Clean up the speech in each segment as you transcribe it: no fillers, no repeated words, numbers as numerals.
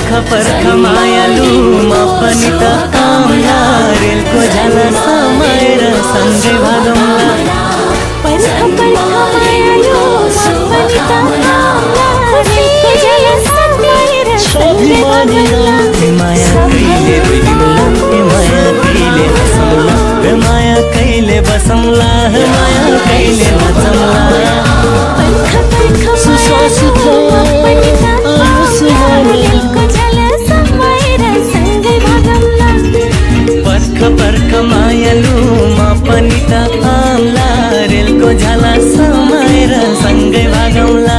पर्ख मायालुमा पनि त आउँला रेलको झाला समाएर सँगै भागौँला पर्ख मायालुमा पनि त आउँला रेलको झाला समाएर सँगै भागौँला माया कहिले रोइदिउँला माया कहिले हँसौँला माया कहिले बसौँला माया कहिले नाचौँला पर्ख मायालुमा पनि त आउँला रेलको झाला समाएर सँगै भागौँला पर्ख मायालुमा पनि त आउँला रेलको झाला समाएर सँगै भागौँला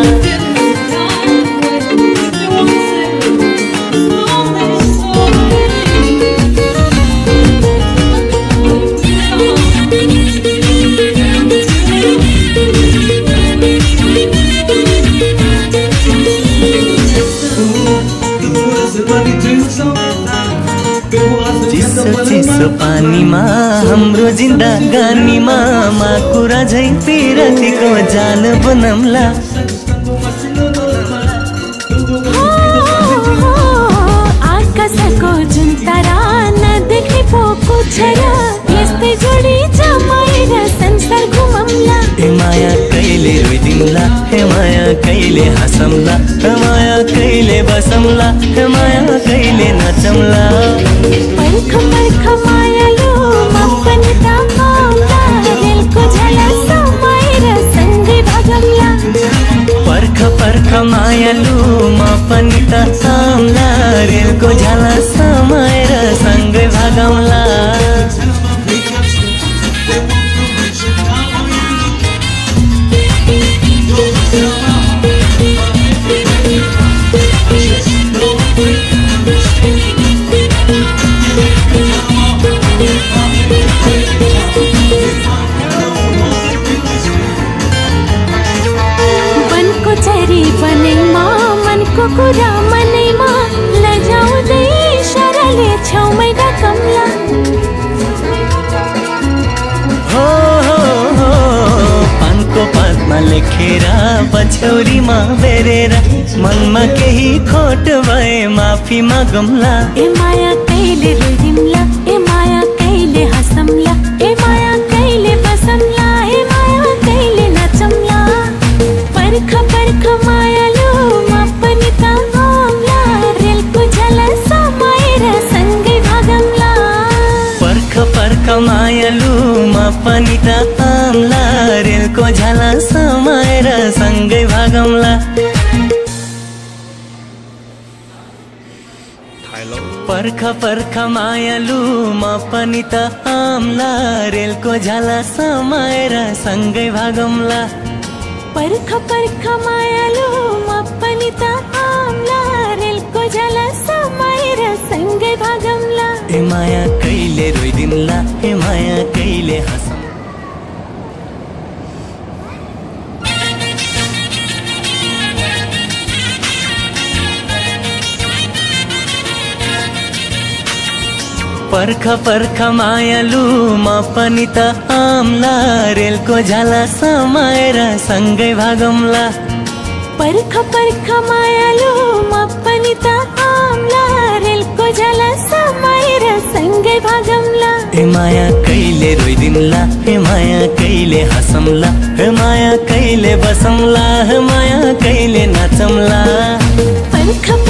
चिसो पानीमा हाम्रो जिन्दगानीमा माकुरा झै पिरतीको जाल बनौँला आकाशको जुन तारा नदेख्ने पोको छरा यस्तै जोडी जमाएर संसार घुमौँला हे माया कहिले रोइदिउँला हे माया कहिले हँसौँला हे माया कहिले बसौँला हे माया कहिले नाचौँला पर्ख मायालुमा पनि त आउँला रेलको झाला समाएर सँगै भागौँला पर्ख मायालुमा पनि त आउँला रेलको झाला समाएर सँगै भागौँला मनको चरी बनैमा मनको कुरा मनैमा लजाउँदै इशाराले छेउमै डकम्ला हो पानको पातमा लेखेर पछौरीमा बेरेर मनमा केही खोट भए माफी मागौँला ए माया कहिले रोइदिउँला ए माया कहिले हँसौँला ए माया कहिले बसौँला ए माया कहिले नाचौँला पर्ख मायालुमा पनि त आउँला रेलको झाला समाएर सँगै भागौँला पर्ख मायालुमा पनि त आउँला रेलको झाला समाएर सँगै भागौँला पर्ख मायालुमा पनि त आउँला रेलको झाला समाएर सँगै भागौँला पर्ख मायालुमा पनि त आउँला रेलको झाला समाएर सँगै भागौँला हे माया कहिले रोइदिउँला हे माया कहिले हँसौँ पर्ख मायालुमा पनि त आउँला रेलको झाला समाएर सँगै भागौँला पर्ख मायालुमा पनि त आउँला रेलको झाला समाएर सँगै भागौँला हे माया कहिले रोइदिउँला हे माया कहिले हँसौँला हे माया कहिले बसौँला हे माया कहिले नाचौँला पर्ख